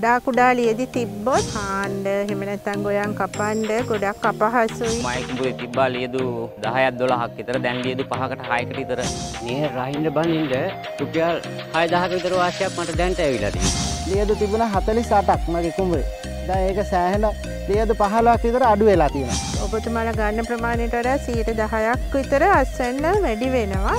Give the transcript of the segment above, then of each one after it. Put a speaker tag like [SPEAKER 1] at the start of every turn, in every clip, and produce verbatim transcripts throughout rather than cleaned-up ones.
[SPEAKER 1] කුඩා කුඩා ලියදි තිබ්බොත් හාන්න එහෙම නැත්නම් ගොයන් කපන්න ගොඩක් අපහසුයි.
[SPEAKER 2] මයි කුඹුරේ තිබ්බා ලියදු දහයක් දොළහක් විතර. දැන් ලියදු පහකට හයකට විතර.
[SPEAKER 3] මේ රහින්න බඳින්න රුපියල් හය දහක විතර වාසියක් මට දැන්ට ඇවිල්ලා තියෙනවා.
[SPEAKER 4] ලියදු තිබුණා හතළිස් අටක් මගේ කුඹුරේ. දැන් ඒක සෑහෙන ලියදු පහළොවක් විතර අඩු වෙලා තියෙනවා.
[SPEAKER 1] ඔබතුමාලා ගන්න ප්‍රමාණයට වඩා සියයට දහයක් විතර අස්වැන්න වැඩි වෙනවා.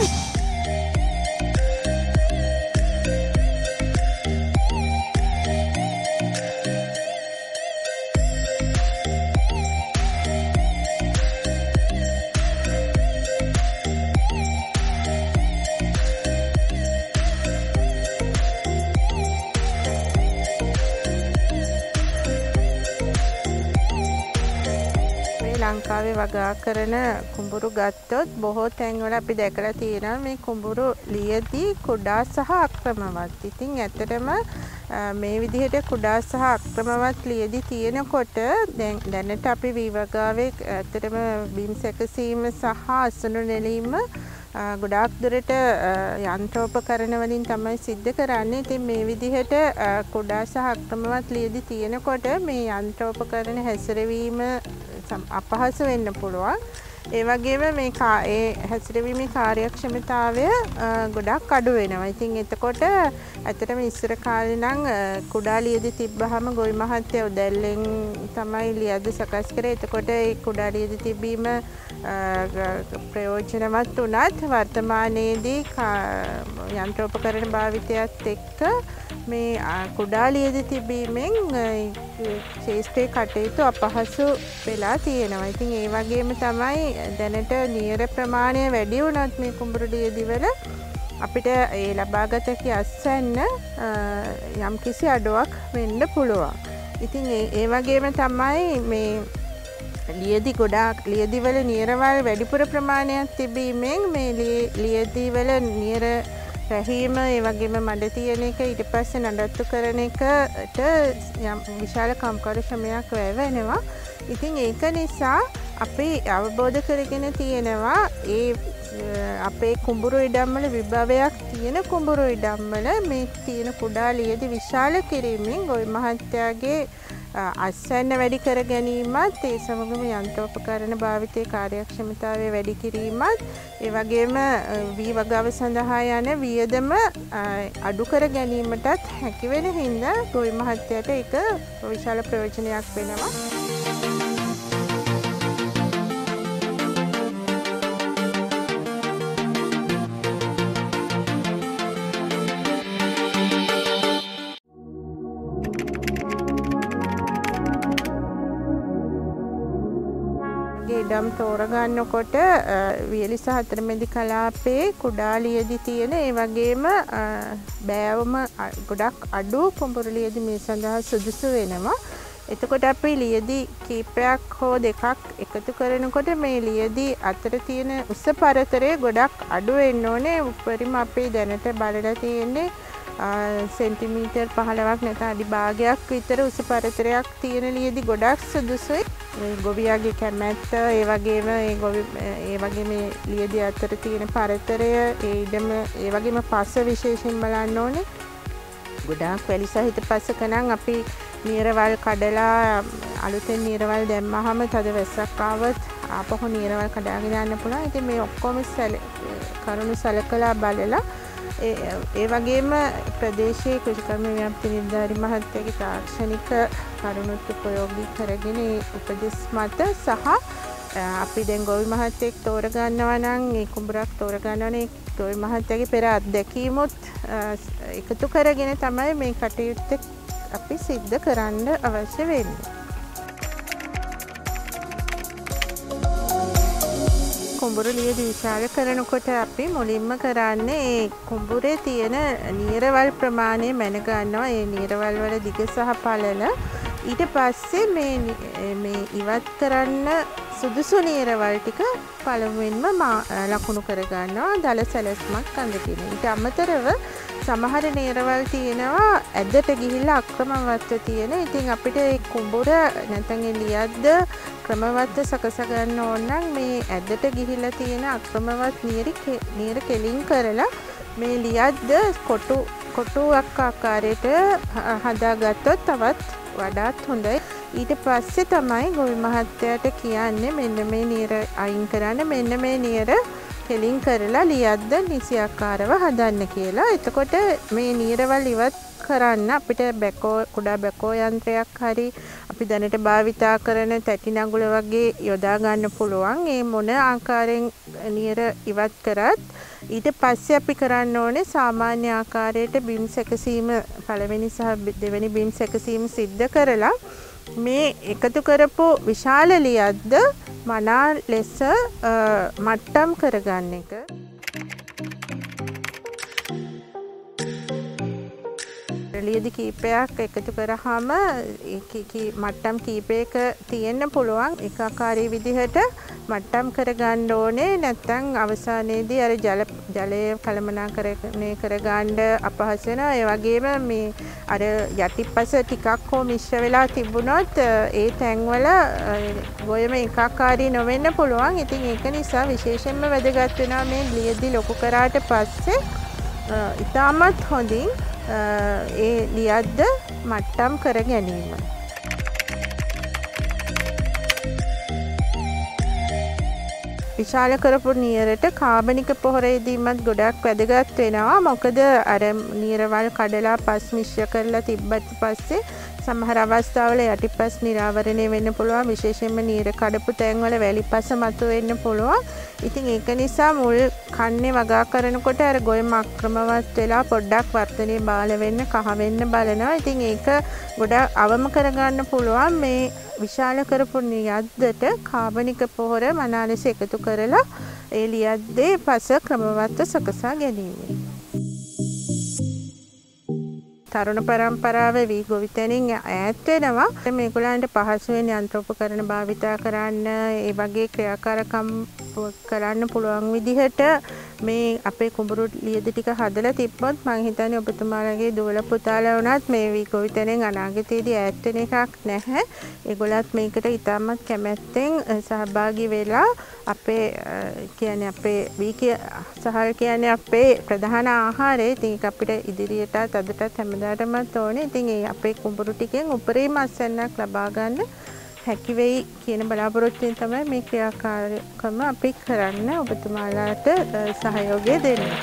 [SPEAKER 1] ලංකාවේ වගා කරන කුඹුරු ගත්තොත් බොහෝ තැන්වල අපි දැකලා තියෙනවා මේ කුඹුරු ලියදී කුඩා සහ අක්‍රමවත්. ඉතින් ඇත්තටම මේ විදිහට කුඩා සහ අක්‍රමවත් ලියදී තියෙනකොට දැන් දැනට අපි විවගාවේ ඇත්තටම බිම් සැකසීම සහ අසුණු නෙලීම ගොඩාක් දුරට යන්ත්‍රෝපකරණ වලින් තමයි සිද්ධ කරන්නේ. ඉතින් මේ විදිහට කුඩා සහ අක්‍රමවත් ලියදී තියෙනකොට මේ යන්ත්‍රෝපකරණ හැසිරවීම අපහසු වෙන්න පුළුවන්. ඒ වගේම මේ ඒ හැසිරවීමේ කාර්යක්ෂමතාවය ගොඩක් අඩු වෙනවා. ඉතින් එතකොට ඇත්තටම ඉස්සර කාලේ නම් කුඩා ලියදි තිබ්බහම ගොවි මහත්තයා උදැල්ලෙන් තමයි ලියද සකස් කරේ. එතකොට ඒ කුඩා ලියදි තිබීම ප්‍රයෝජනවත් උනත් වර්තමානයේදී යන්ත්‍රෝපකරණ භාවිතයත් එක්ක මේ කුඩා ලියදි තිබීමෙන් ශේෂ්ත්‍රයේ කටයුතු අපහසු වෙලා තියෙනවා. ඉතින් ඒ වගේම තමයි දැනට නියර ප්‍රමාණය වැඩි වුණත් මේ කුඹුරු ලියදිවල අපිට ඒ ලබාගත කි අස්වැන්න යම්කිසි අඩුවක් වෙන්න පුළුවන්. ඉතින් ඒ වගේම තමයි මේ ලියදි ගොඩාක් ලියදිවල නියරවල් වැඩිපුර ප්‍රමාණයක් තිබීමෙන් මේ ලියදිවල නියර රැහීම ඒ වගේම මඩ තියෙන එක ඊට පස්සේ නඩත්තු කරන එකට විශාල කම්කරු ශ්‍රමයක් වැය වෙනවා. ඉතින් ඒක නිසා අපි අවබෝධ කරගෙන තියෙනවා ඒ අපේ කුඹුරු ඉඩම්වල විභවයක් තියෙන කුඹුරු ඉඩම්වල මේ තියෙන කුඩා ලියදි විශාල කිරීමෙන් ගොවි මහත්තයාගේ අස්වැන්න වැඩි කර ගැනීමත් ඒ සමගම යන්ත්‍රෝපකරණ භාවිතයේ කාර්යක්ෂමතාවය වැඩි කිරීමත් ඒ වගේම වී වගාව සඳහා යන වියදම අඩු කර ගැනීමටත් හැකි වෙන හින්දා ගොවි මහත්තයාට ඒක විශාල ප්‍රයෝජනයක් වෙනවා. ඉඩම් තෝරගන්නකොට වියලි සහ හතරමැදි කලාපේ කුඩා ලියදි තියෙන ඒ වගේම බෑවම ගොඩක් අඩු කුඹුරු ලියදි මේ සඳහා සුදුසු වෙනවා. එතකොට අපි ලියදි කීපයක් හෝ දෙකක් එකතු කරනකොට මේ ලියදි අතර තියෙන උස පරතරය ගොඩක් අඩු වෙන්න ඕනේ. උපරිම අපේ දැනට බලලා තියෙන්නේ සෙන්ටිමීටර් පහළොවක් නැත්නම් අඩි භාගයක් විතර උස පරතරයක් තියෙන ලියදි ගොඩක් සුදුසුයි. ගොවියාගේ කැමැත්ත ඒ වගේම ඒ ගොවි ඒ වගේ මේ ලියදි අතර තියෙන පරතරය ඒ ඉඩම ඒ වගේම පස විශේෂයෙන් බලන්න ඕනේ. ගොඩාක් වැලි සහිත පසක නම් අපි නියරවල් කඩලා අලුතෙන් නියරවල් දැම්මහම තද වැස්සක් ආවොත් ආපහු නියරවල් කඩාගෙන යන්න පුළුවන්. ඉතින් මේ ඔක්කොම කරුණු සලකලා බලලා ඒ වගේම ප්‍රදේශයේ කෘෂිකර්ම ව්‍යාප්ති නිලධාරි මහත්තයාගේ තාක්ෂණික කරුණුත් උපයෝගී කරගෙන ඒ උපදෙස් මත සහ අපි දැන් ගොවි මහත්තයෙක් තෝරගන්නවා නම් ඒ කුඹුරක් තෝරගන්නවා නම් ගොවි මහත්තයාගේ පෙර අත්දැකීමුත් එකතු කරගෙන තමයි මේ කටයුත්ත අපි සිද්ධ කරන්න අවශ්‍ය වෙන්නේ. කුඹුරු ලියදි විශාල කරනකොට අපි මුලින්ම කරන්නේ ඒ කුඹුරේ තියෙන නියරවල් ප්‍රමාණය මැන ගන්නවා. ඒ නියරවල් වල දිග සහ පළල. ඊට පස්සේ මේ මේ ඉවත් කරන්න සුදුසු නියරවල් ටික පළමුවෙන්ම ලකුණු කර ගන්නවා දල සැලැස්මක් අඳගෙන. ඊට අමතරව සමහර නියරවල් තියෙනවා ඇදට ගිහිල්ලා අක්‍රමවත්ව තියෙන. ඉතින් අපිට ඒ කුඹුර නැත්නම් ඒ ලියද්ද ක්‍රමවත්ව සකස ගන්න ඕන නම් මේ ඇදට ගිහිල්ලා තියෙන අක්‍රමවත් නියරි නියර කෙලින් කරලා මේ ලියද්ද කොටු කොටුවක් ආකාරයට හදාගත්තොත් තවත් වඩාත් හොඳයි. ඊට පස්සේ තමයි ගොවි මහත්තයාට කියන්නේ මෙන්න මේ නියර අයින් කරන්න, මෙන්න මේ නියර කෙලින් කරලා ලියද්ද නිසියාකාරව හදන්න කියලා. එතකොට මේ නියරවල් ඉවත් කරන්න අපිට බැකෝ කුඩා බැකෝ යන්ත්‍රයක් හරි අපි දැනට භාවිතා කරන තැටි නගුල වගේ යොදා ගන්න පුළුවන්. ඒ මොන ආකාරයෙන් නියර ඉවත් කරත් ඊට පස්සේ අපි කරන්න ඕනේ සාමාන්‍ය ආකාරයට බිම් සැකසීම පළවෙනි සහ දෙවෙනි බිම් සැකසීම සිද්ධ කරලා මේ එකතු කරපු විශාල ලියද්ද මනා ලෙස මට්ටම් කරගන්න එක. ලියදි කීපයක් එකතු කරාම මට්ටම් කීපයක තියෙන්න පුළුවන්. ඒකාකාරී විදිහට මට්ටම් කරගන්න ඕනේ. නැත්නම් අවසානයේදී අර ජල ජලය කළමනාකරණය කරගන්න අපහසු වෙනවා. ඒ වගේම මේ අර යටිපස ටිකක් හෝ මිශ්‍ර වෙලා තිබුණොත් ඒ තැන්වල ගොයම ඒකාකාරී නොවෙන්න පුළුවන්. ඉතින් ඒක නිසා විශේෂයෙන්ම වැදගත් වෙනවා මේ ලියදි ලොකු කරාට පස්සේ ඉතාමත් හොඳින් ඒ ලියද්ද මට්ටම් කර ගැනීම. විශාල කරපු නියරට කාබනික පොහොර යෙදීමත් ගොඩක් වැදගත් වෙනවා. මොකද අර නියරවල් කඩලා පස් මිශ්‍ර කරලා තිබ්බට පස්සේ සමහර අවස්ථාවල යටිපස් නිරාවරණය වෙන්න පුළුවන්. විශේෂයෙන්ම නියර කඩපු තැන්වල වැලිපස මතුවෙන්න පුළුවන්. ඉතින් ඒක නිසා මුල් කන්නේ වගා කරනකොට අර ගොයම අක්‍රමවත් වෙලා පොඩ්ඩක් වර්ධනය බාල වෙන්න කහ වෙන්න බලනවා. ඉතින් ඒක ගොඩක් අවම කරගන්න පුළුවන් මේ විශාල කරපු ලියද්දට කාබනික පොහොර මනා ලෙස එකතු කරලා ඒ ලියද්දේ පස ක්‍රමවත්ව සකසා ගැනීම. තරුණ පරම්පරාව වී ගොවිතැනින් ඈත් වෙනවා. මේගොල්ලන්ට පහසු වෙන යන්ත්‍රෝපකරණ භාවිතා කරන්න, ඒ වගේ ක්‍රියාකාරකම් කරන්න පුළුවන් විදිහට මේ අපේ කුඹුරු ලියදි ටික හදලා තිබ්බොත් මම හිතන්නේ ඔබතුමාලගේ දුවල පුතාලා වුණත් මේ වී ගොවිතැනෙන් අනාගතයේදී ඈත් වෙන එකක් නැහැ. ඒගොල්ලත් මේකට ඉතාමත් කැමැත්තෙන් සහභාගී වෙලා අපේ කියන්නේ අපේ වී සහල් කියන්නේ අපේ ප්‍රධාන ආහාරය. ඉතින් ඒක අපිට ඉදිරියටත් අදටත් හැමදාටමත් ඕනේ. ඉතින් ඒ අපේ කුඹුරු ටිකෙන් උපරිම අස්වැන්නක් ලබා ගන්න හැකි වෙයි කියන බලාපොරොත්තුවෙන් තමයි මේ ක්‍රියාකාරකම අපි කරන්න ඔබතුමාලාට සහයෝගය දෙන්නේ.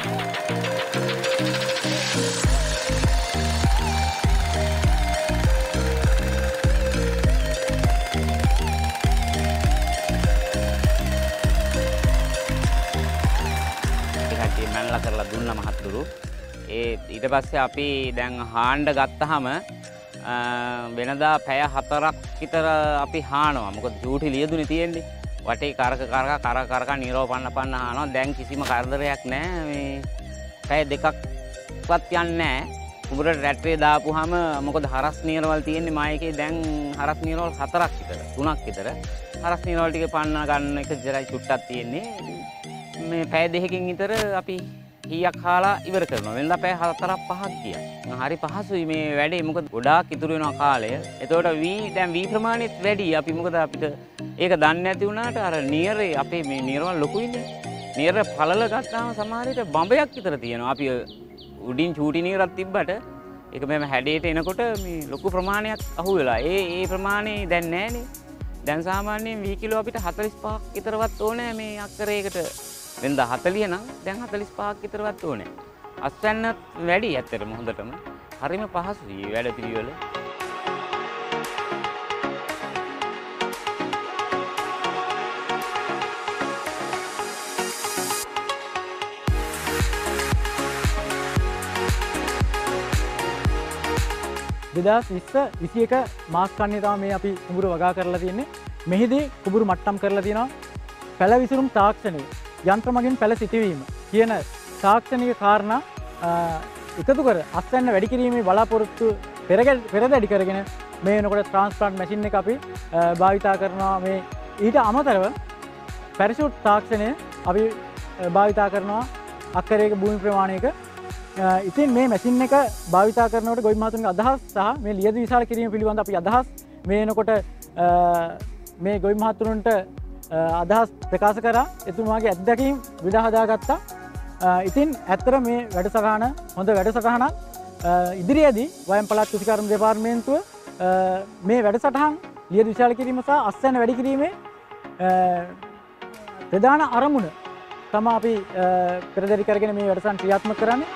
[SPEAKER 2] ඒකට මැනලා කරලා දුන්න මහත්තුරු. ඒ ඊට පස්සේ අපි දැන් හාණ්ඩ ගත්තාම වෙනදා පැය හතරක් විතර අපි හානවා. මොකද චූටි ලියදුනේ තියෙන්නේ. වටේ කරක කරක කර කරක නිරෝපන්න පන්න හානවා. දැන් කිසිම කරදරයක් නැහැ. මේ පැය දෙකක්වත් යන්නේ නැහැ. කුඹුරට රැට්ටේ දාපුවාම මොකද හරස් නියරවල් තියෙන්නේ මායකේ දැන් හරස් නියරවල් හතරක් විතර තුනක් විතර. හරස් නියරවල් ටික පන්න ගන්න එක ජරයි චුට්ටක් තියෙන්නේ. මේ පැය දෙකකින් විතර අපි කීයක් කාලා ඉවර කරනවා. වෙනදා පැය හතරක් පහක් ගියා. හරි පහසුයි මේ වැඩේ. මොකද ගොඩාක් ඉතුරු වෙනවා කාලය. එතකොට වී දැන් වී ප්‍රමාණයත් වැඩි. අපි මොකද අපිට ඒක දන්නේ නැති වුණාට අර නියරේ අපේ මේ නියරවල් ලොකුයිනේ. නියර පළල ගත්තාම සමහර විට බඹයක් විතර තියෙනවා. අපි උඩින් චූටි නියරක් තිබ්බට ඒක මෙහෙම හැඩයට එනකොට මේ ලොකු ප්‍රමාණයක් අහු වෙලා. ඒ ඒ ප්‍රමාණය දැන් නැහැනේ. දැන් සාමාන්‍යයෙන් වී කිලෝ අපිට හතළිස් පහක් විතරවත් ඕනේ මේ අක්කරයකට. වෙනදා හතළිස් නම් දැන් හතළිස් පහක් විතරවත් ඕනේ. අස්වැන්නත් වැඩි ඇත්තටම හොඳටම. හරිම පහසුයි මේ වැඩ පිළිවෙල.
[SPEAKER 5] දෙදහස් විස්ස විසි එක මාස් කන්නේ තමයි මේ අපි කුඹුර වගා කරලා තියෙන්නේ. මෙහිදී කුඹුරු මට්ටම් කරලා තියෙනවා පැල විසුරුම් තාක්ෂණය, යන්ත්‍ර මගින් පැල සිටවීම කියන තාක්ෂණික කාරණා එකතු කර අස්වැන්න වැඩි කිරීමේ බලාපොරොත්තු පෙරදැඩි කරගෙන මේ වෙනකොට ට්‍රාන්ස්ප්ලාන්ට් මැෂින් එක අපි භාවිතා කරනවා. මේ ඊට අමතරව පැරෂූට් තාක්ෂණය අපි භාවිතා කරනවා අක්කරයක භූමි ප්‍රමාණයක. ඉතින් මේ මැෂින් එක භාවිතා කරනකොට ගොවි මහතුන්ගේ අදහස් සහ මේ ලියදි විශාල කිරීම පිළිබඳ අපි අදහස් මේ වෙනකොට මේ ගොවි මහතුන්ට අදහස් ප්‍රකාශ කරා. එතුමාගේ අත්දැකීම් විදහා හදාගත්තා. ඉතින් ඇත්තට මේ වැඩසටහන හොඳ වැඩසටහනක්. ඉදිරියේදී වයම් පළාත් කෘෂිකර්ම දෙපාර්තමේන්තුව මේ වැඩසටහන් ලියදි විශාල කිරීම සහ අස්වැන්න වැඩි කිරීමේ ප්‍රධාන අරමුණ තමයි අපි පෙරදරි කරගෙන මේ වැඩසටහන ක්‍රියාත්මක කරන්නේ.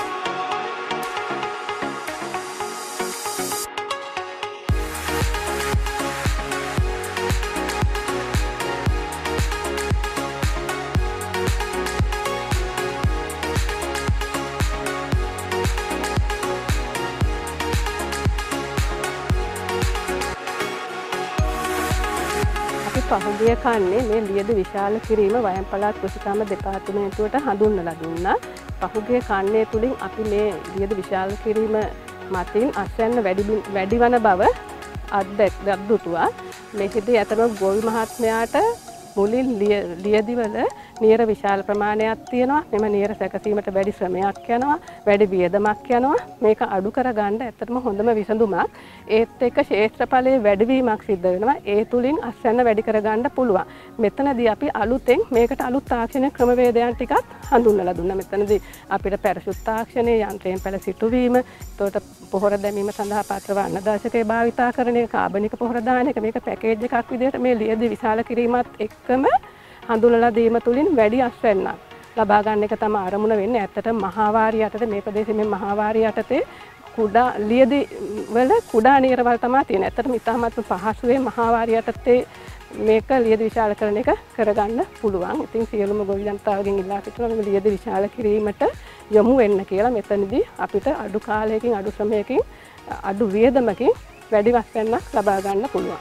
[SPEAKER 6] පහුගිය කන්නේ මේ ලියදි විශාල කිරීම වයම් පළාත් කෘෂිකර්ම දෙපාර්තමේන්තුවට හඳුන්වලා දුන්නා. පහුගිය කන්නේ තුලින් අපි මේ ලියදි විශාල කිරීම මතින් අස්වැන්න වැඩි වැඩි වන බව අත්දැක්දුවා. මේකදී අතන ගෝවි මහත්මයාට මුලින් ලියදිවල නියර විශාල ප්‍රමාණයක් තියෙනවා. මෙම නියර සැකසීමට වැඩි ශ්‍රමයක් යනවා, වැඩි වියදමක් යනවා. මේක අඩු කරගන්න ඇත්තටම හොඳම විසඳුමක්. ඒත් එක්ක ක්ෂේත්‍රඵලයේ වැඩිවීමක් සිද්ධ වෙනවා. ඒ තුලින් අස්වැන්න වැඩි කරගන්න පුළුවන්. මෙතනදී අපි අලුතෙන් මේකට අලුත් තාක්ෂණික ක්‍රමවේදයන් ටිකක් හඳුන්වලා දුන්නා. මෙතනදී අපිට පැරෂුට් තාක්ෂණය, යන්ත්‍රයෙන් පැල සිටුවීම, එතකොට පොහොර දැමීම සඳහා පත්‍රව අන්නදාශකයේ භාවිතා කරන එක, කාබනික පොහොර දාන එක, මේක පැකේජ් එකක් විදිහට මේ ලියදි විශාල කිරීමත් එක්කම හඳුන්වලා දීම තුලින් වැඩි අස්වැන්නක් ලබා ගන්න එක තමයි අරමුණ වෙන්නේ. ඇත්තටම මහාවාරිය යටතේ මේ ප්‍රදේශයේ මේ මහාවාරිය යටතේ කුඩා ලියදි වල කුඩා නියරවල් තමයි තියෙන්නේ. ඇත්තටම ඉතාමත් පහසුවේ මහාවාරිය යටතේ මේක ලියදි විශාල කරන එක කරගන්න පුළුවන්. ඉතින් සියලුම ගොවි ජනතාවගෙන් ඉල්ලා සිටිනවා මේ ලියදි විශාල කිරීමට යොමු වෙන්න කියලා. මෙතනදී අපිට අඩු කාලයකින්, අඩු ශ්‍රමයකින්, අඩු වියදමකින් වැඩි අස්වැන්නක් ලබා ගන්න පුළුවන්.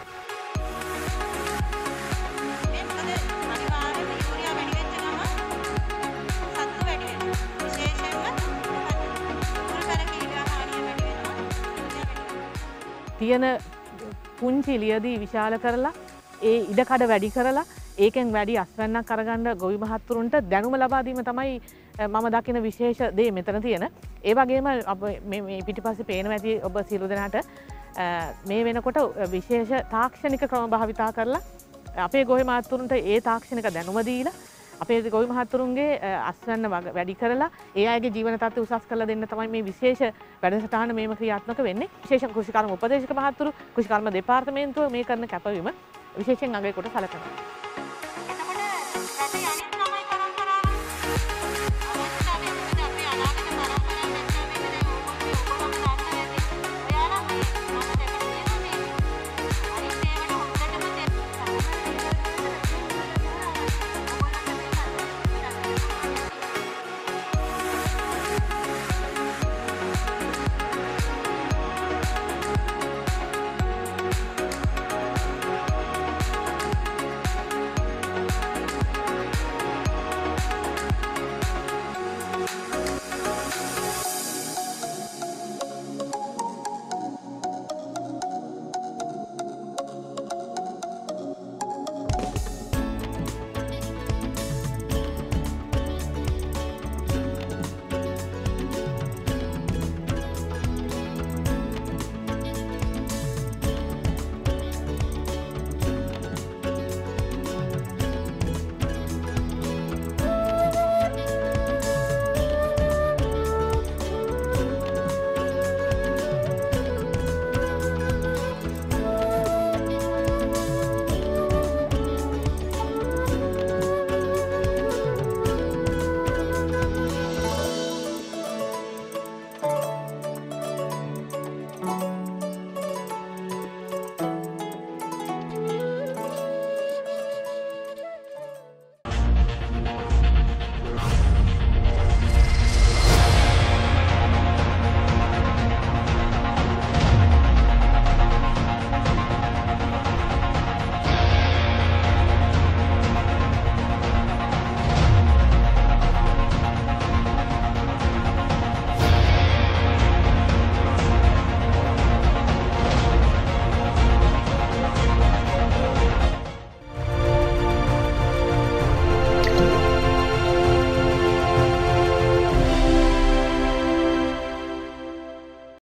[SPEAKER 7] තියෙන පුංචි ලියදී විශාල කරලා ඒ ඉඩකඩ වැඩි කරලා ඒකෙන් වැඩි අස්වැන්නක් කරගන්න ගොවි මහත්තුරුන්ට දැනුම ලබා දීම තමයි මම දකින විශේෂ දේ මෙතන තියෙන. ඒ වගේම මේ පිටිපස්සේ පේනවා ඇති ඔබ සියලු දෙනාට මේ වෙනකොට විශේෂ තාක්ෂණික ක්‍රම භාවිතා කරලා අපේ ගොවි මහත්තුරුන්ට ඒ තාක්ෂණික දැනුම දීලා අපේ ගොවි මහත්තුරුන්ගේ අස්වැන්න වැඩි කරලා ඒ අයගේ ජීවන තත්ත්වය උසස් කරලා දෙන්න තමයි මේ විශේෂ වැඩසටහන මේම ක්‍රියාත්මක වෙන්නේ. විශේෂයෙන් කෘෂිකර්ම උපදේශක මහත්තුරු, කෘෂිකර්ම දෙපාර්තමේන්තුව මේ කරන කැපවීම විශේෂයෙන් අගය කොට සැලකනවා.